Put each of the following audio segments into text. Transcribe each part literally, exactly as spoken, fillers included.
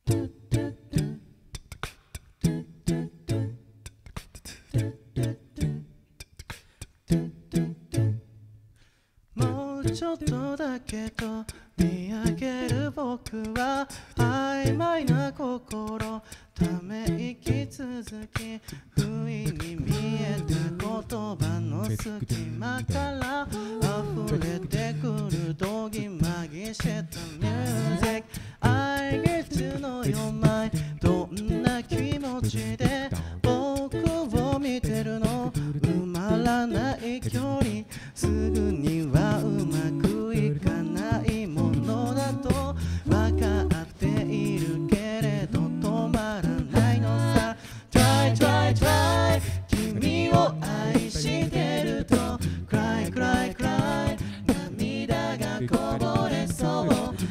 もうちょっとだけと見上げる僕は曖昧な心ため息続き不意に見えた言葉の隙間から溢れてくるどぎまぎしたミュージック I get to know your mind どんな気持ちで僕を見てるの埋まらない距離すぐにはうまくいかないものだと分かっているけれど止まらないのさ Try try try 君を愛してると Cry cry cry 涙がこぼれそう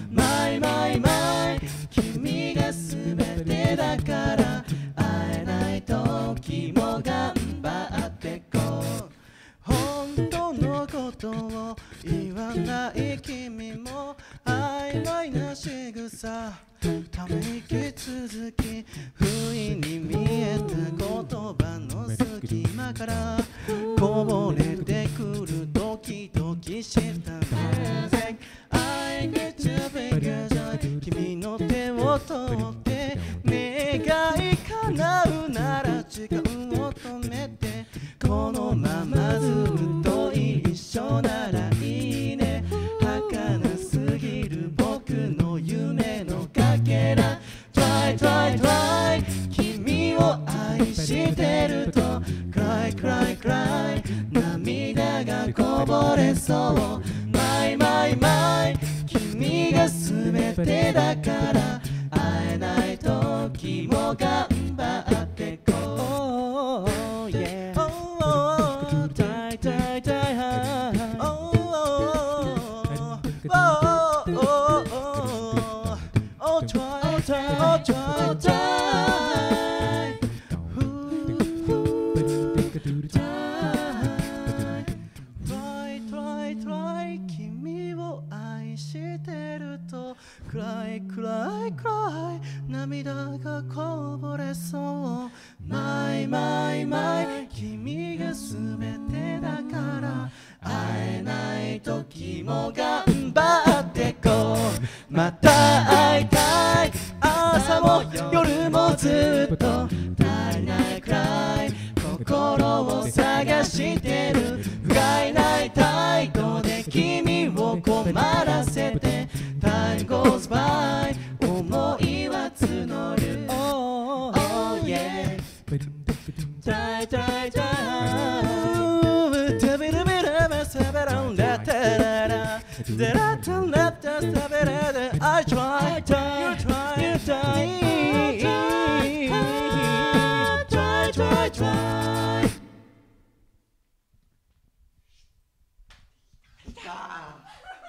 My my my 君が全てだから会えない時も頑張ってこう本当のことを言わない君も曖昧な仕草ため息続き不意に見えた言葉の隙間からこぼれてくるドキドキしたミュージック I get your fingers 君の手を取って願い叶うなら時間を止めてこのままずっと一緒ならいいね儚すぎる僕の夢のかけら Try try try 君を愛してると Cry cry cry 涙がこぼれそう My my my 君が全てだから会えない時も頑張ってこう Oh yeah Oh die die die Oh oh oh oh oh Oh try try try try Try try try 君を愛してると Cry cry cry 涙がこぼれそう My my my 君が全てだから会えない時も頑張ってこうまた会いたい朝も夜もずっと足りないくらい心を探してる不甲斐ない態度で君を困らせて Time goes by 思いは募る Oh, oh yeah Die die dieタビルビルメサベランダタララダラタラタサベラダ I try